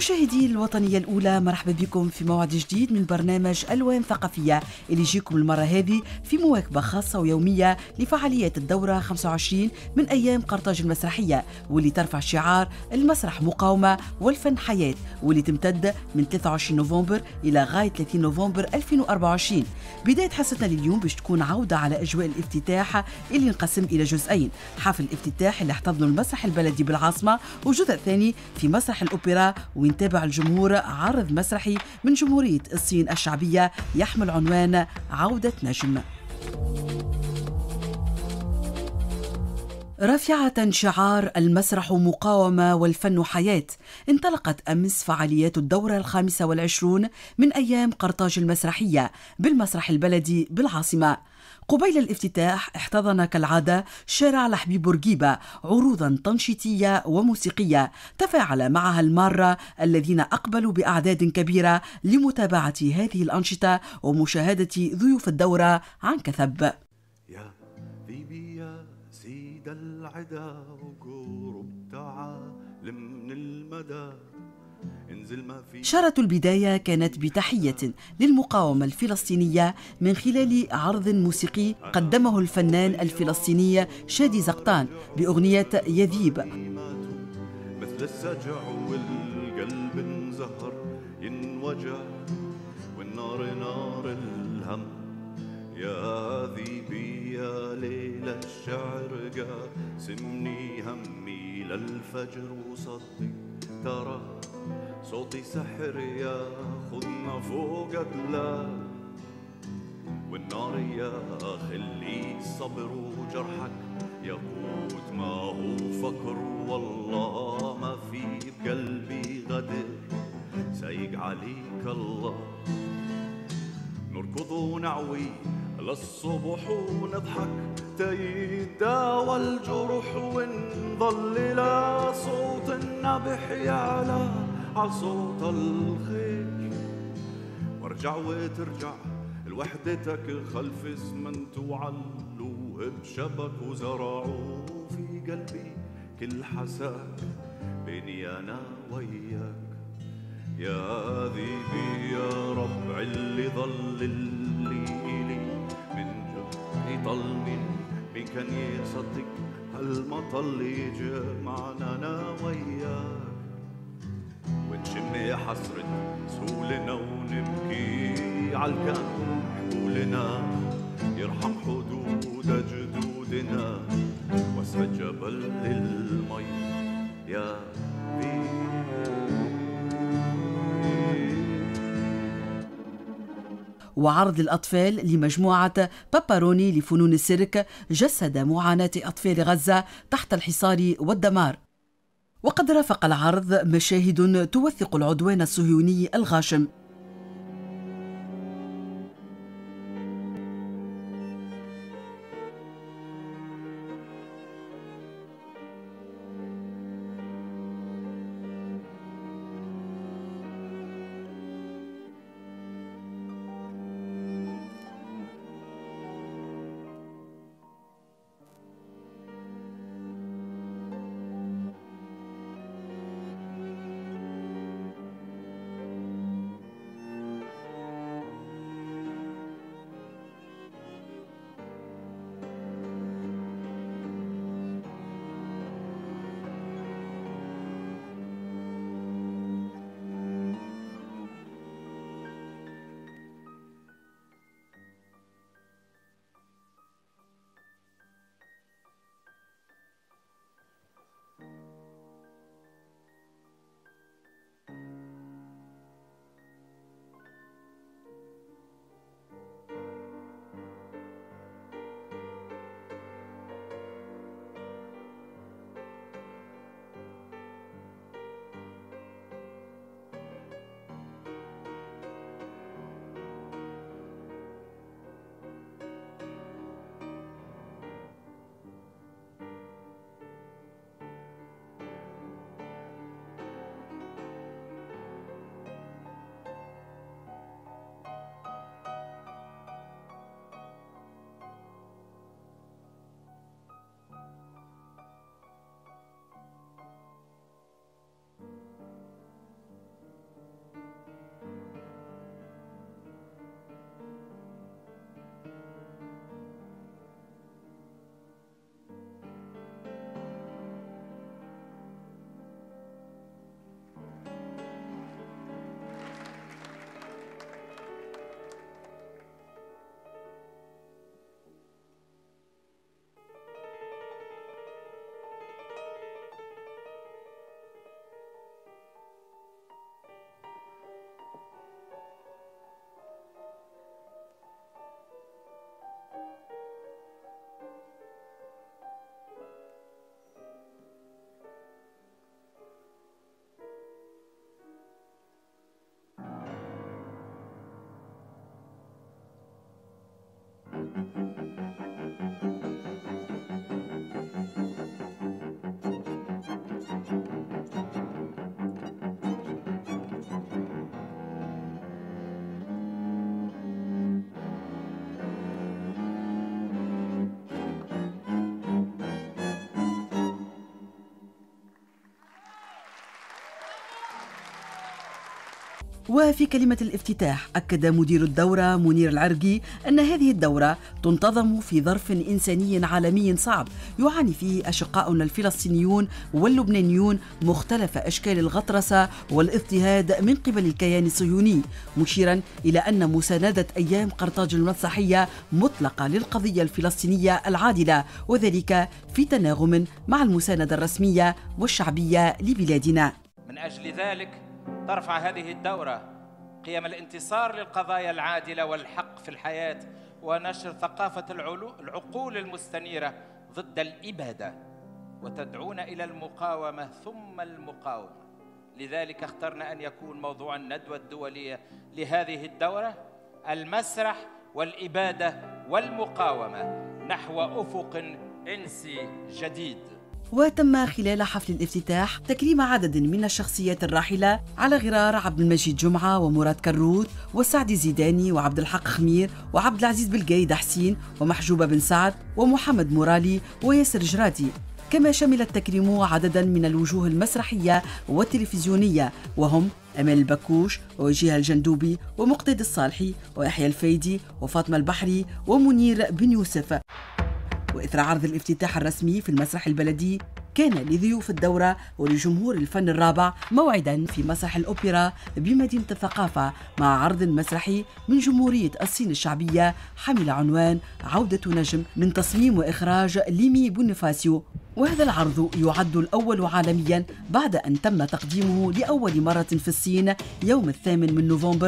مشاهدي الوطنية الأولى، مرحبا بكم في موعد جديد من برنامج ألوان ثقافية اللي يجيكم المرة هذه في مواكبة خاصة ويومية لفعاليات الدورة 25 من أيام قرطاج المسرحية، واللي ترفع شعار المسرح مقاومة والفن حياة، واللي تمتد من 23 نوفمبر إلى غاية 30 نوفمبر 2024. بداية حصتنا لليوم باش تكون عودة على أجواء الافتتاح اللي انقسم إلى جزئين: حفل الافتتاح اللي احتضنه المسرح البلدي بالعاصمة، وجزء ثاني في مسرح الأوبرا وين تابع الجمهور عرض مسرحي من جمهورية الصين الشعبية يحمل عنوان عودة نجم. رافعة شعار المسرح مقاومة والفن حياة، انطلقت أمس فعاليات الدورة 25 من أيام قرطاج المسرحية بالمسرح البلدي بالعاصمة. قبيل الافتتاح احتضن كالعادة شارع لحبيب بورقيبة عروضا تنشيطية وموسيقية تفاعل معها المارة الذين أقبلوا بأعداد كبيرة لمتابعة هذه الأنشطة ومشاهدة ضيوف الدورة عن كثب. يا ذيبي يا سيد العدا وقرب تعال من المدى. شارة البداية كانت بتحية للمقاومة الفلسطينية من خلال عرض موسيقي قدمه الفنان الفلسطيني شادي زقطان بأغنية يذيب. مثل السجع والقلب انزهر ينوجع والنار نار الهم. يا ذيبي يا ليل الشعر قاسمني همي للفجر وصدق ترى صوتي سحر ياخذنا فوق الدلال. والنار يا خلي الصبر وجرحك يقوت ما هو فكر. والله ما في بقلبي غدر سايق عليك الله. نركض ونعوي للصبح ونضحك تيداوى الجرح ونظل لا صوت النبح يعلى عصوت الخير. وارجع وترجع لوحدتك خلف اسمنت وعلوه بشبك وزرعوه في قلبي كل حساك بيني انا وياك. يا ذيبي يا ربع اللي ظل اللي إلي من جهدي طل مين كان يصدق هالمطل يجمعنا انا وياك. ونشم حسرة سهولنا ونبكي عالكان حمولنا يرحم حدود جدودنا واسع جبل المي. يا وعرض الأطفال لمجموعة باباروني لفنون السيرك جسد معاناة أطفال غزة تحت الحصار والدمار. وقد رافق العرض مشاهد توثق العدوان الصهيوني الغاشم. وفي كلمة الافتتاح أكد مدير الدورة منير العرقي أن هذه الدورة تنتظم في ظرف إنساني عالمي صعب يعاني فيه أشقاؤنا الفلسطينيون واللبنانيون مختلف أشكال الغطرسة والاضطهاد من قبل الكيان الصهيوني، مشيرا إلى أن مساندة أيام قرطاج المسرحية مطلقة للقضية الفلسطينية العادلة، وذلك في تناغم مع المساندة الرسمية والشعبية لبلادنا. من أجل ذلك ترفع هذه الدورة قيم الانتصار للقضايا العادلة والحق في الحياة ونشر ثقافة العقول المستنيرة ضد الإبادة، وتدعونا إلى المقاومة ثم المقاومة. لذلك اخترنا أن يكون موضوع الندوة الدولية لهذه الدورة المسرح والإبادة والمقاومة نحو أفق إنسي جديد. وتم خلال حفل الافتتاح تكريم عدد من الشخصيات الراحلة على غرار عبد المجيد جمعة ومراد كروت وسعد زيداني وعبد الحق خمير وعبد العزيز بالقايد حسين ومحجوبة بن سعد ومحمد مرالي وياسر جراتي. كما شمل التكريم عددا من الوجوه المسرحية والتلفزيونية وهم أمال البكوش وجيهة الجندوبي ومقتدى الصالحي ويحيى الفايدي وفاطمة البحري ومنير بن يوسف. وإثر عرض الافتتاح الرسمي في المسرح البلدي كان لضيوف الدورة ولجمهور الفن الرابع موعدا في مسرح الأوبرا بمدينة الثقافة مع عرض مسرحي من جمهورية الصين الشعبية حمل عنوان عودة نجم من تصميم وإخراج ليمي بونيفاسيو. وهذا العرض يعد الأول عالميا بعد أن تم تقديمه لأول مرة في الصين يوم 8 نوفمبر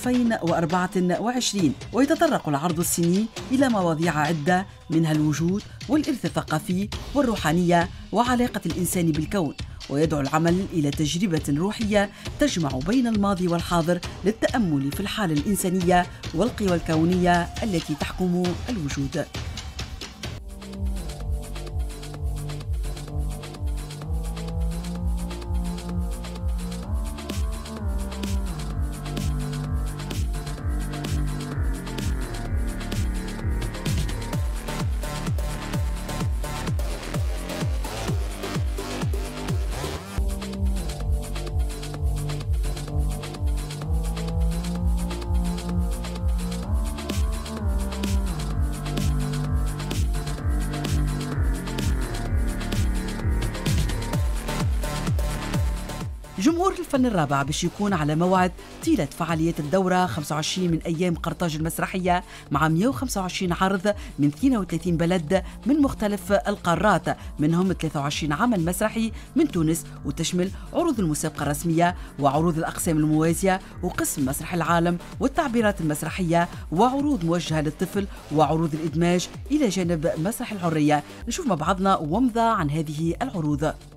2024، ويتطرق العرض الصيني إلى مواضيع عدة منها الوجود والإرث الثقافي والروحانية وعلاقة الإنسان بالكون، ويدعو العمل إلى تجربة روحية تجمع بين الماضي والحاضر للتأمل في الحالة الإنسانية والقوى الكونية التي تحكم الوجود. جمهور الفن الرابع باش يكون على موعد طيلة فعاليات الدورة 25 من أيام قرطاج المسرحية مع 125 عرض من 32 بلد من مختلف القارات، منهم 23 عمل مسرحي من تونس، وتشمل عروض المسابقة الرسمية وعروض الأقسام الموازية وقسم مسرح العالم والتعبيرات المسرحية وعروض موجهة للطفل وعروض الإدماج إلى جانب مسرح الحرية. نشوف مع بعضنا ومضة عن هذه العروض.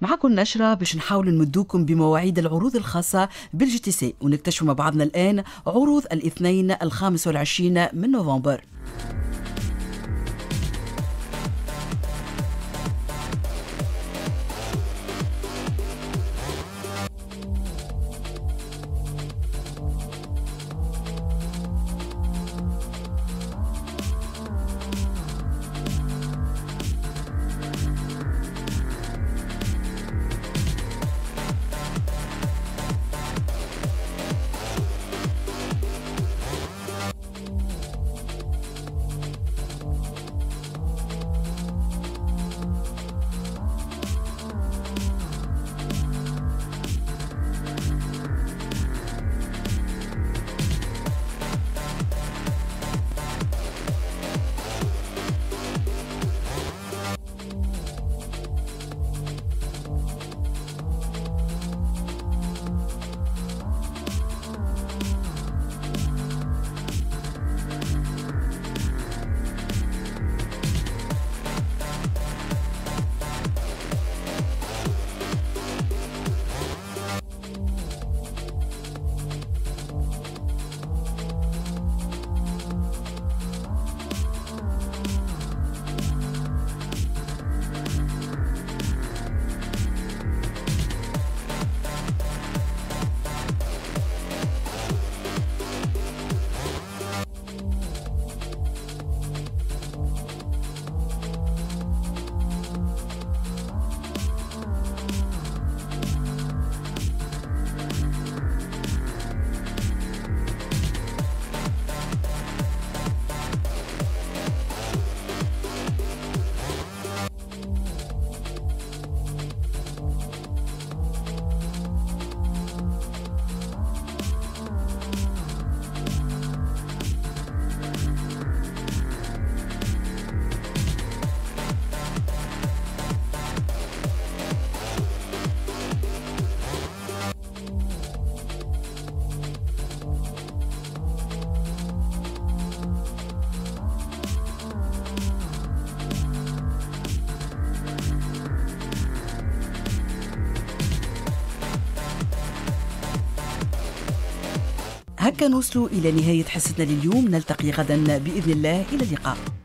معكم نشرة باش نحاول نمدوكم بمواعيد العروض الخاصة بالجي تي سي، ونكتشف مع بعضنا الآن عروض الاثنين 25 من نوفمبر. هكا نوصلوا إلى نهاية حصتنا لليوم، نلتقي غدا بإذن الله، إلى اللقاء.